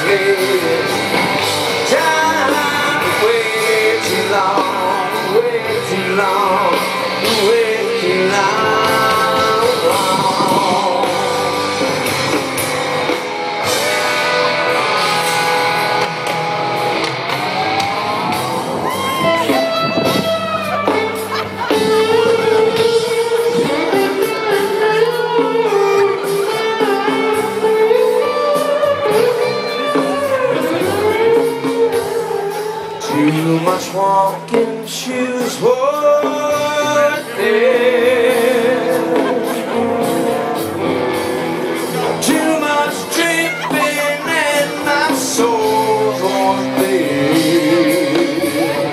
bed. Time way too long, way too long, way too long. Too much walking shoes worth it. Too much dripping and my soul's on bed.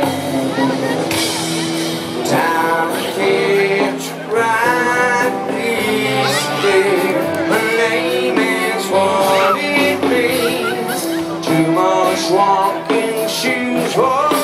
Time to catch right, please stay. My name is what it means. Too much walking shoes.